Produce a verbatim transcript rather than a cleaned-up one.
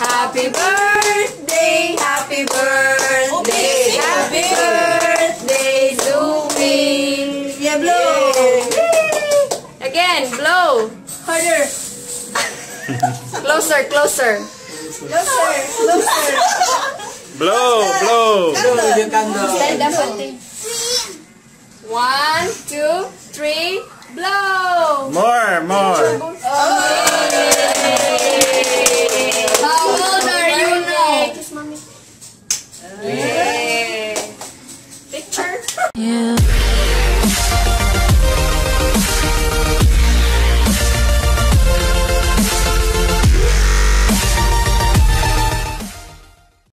Happy birthday, happy birthday, happy birthday, Zoei. Yeah, blow. Again, blow. Harder. Closer, closer. Closer, closer. Blow, blow. Blow yung candle. Stand up, ate. One, two, three, blow. More, more. How old are you now? Kiss mommy. Picture. You